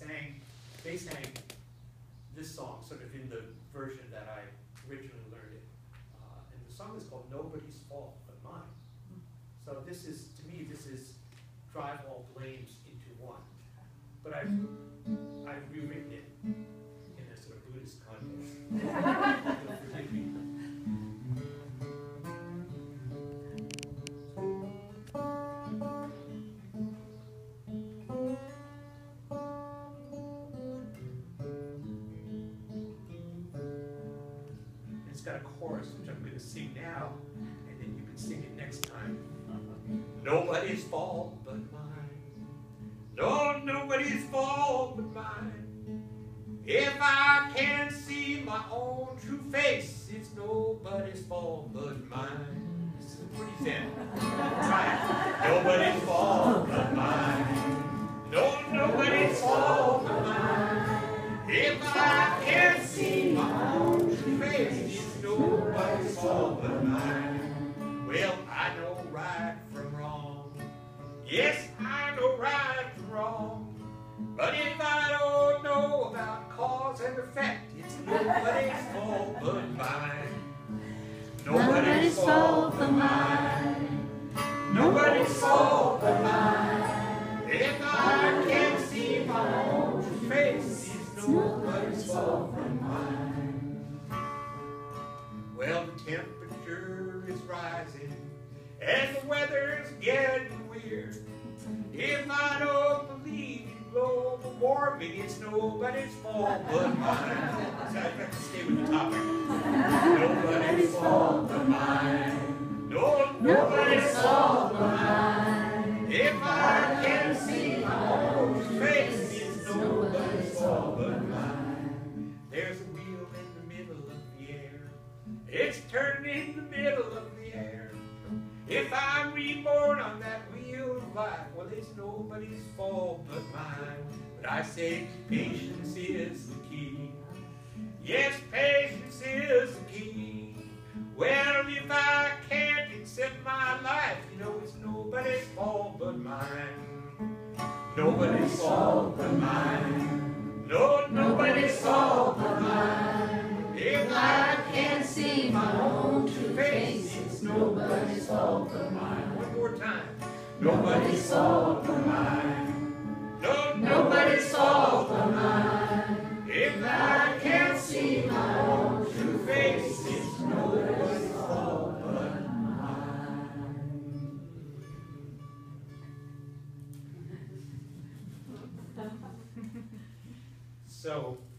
they sang this song sort of in the version that I originally learned it. And the song is called Nobody's Fault But Mine. So this is, to me, this is drive all blames into one. But I've rewritten it in a sort of Buddhist context. You'll forgive me. It's got a chorus, which I'm going to sing now, and then you can sing it next time. Nobody's fault but mine. No, nobody's fault but mine. If I can't see my own true face, it's nobody's fault but mine. This is pretty thin. Try it. Nobody's fault but mine. No, nobody's fault but mine. If I can't see my own true face, it's nobody's fault but mine. Well, I know right from wrong. Yes, I know right from wrong. But if I don't know about cause and effect, it's nobody's fault but mine. Nobody's fault but mine. Nobody's fault but mine. If I can't see my own face, it's nobody's fault but mine. Well, the temperature is rising and the weather's getting weird. If I don't believe in global warming, it's nobody's fault but mine. So I have to stay with the topic. Nobody's fault but mine. No, nobody's fault but mine. If I can't see my own face, it's nobody's fault but mine. There's a wheel in the middle of the air. It's turning in the middle of the air. If I'm reborn on that wheel of life, well, it's nobody's fault but mine. But I say patience is the key. Yes, patience is the key. Well, if I can't accept my life, you know, it's nobody's fault but mine. Nobody's fault but mine. No, nobody's fault but mine. If I can't see my own true face, it's nobody's fault but mine. One more time. Nobody's fault but mine. No, nobody's fault but mine. If I can't see my own true face, it's nobody's fault but mine. So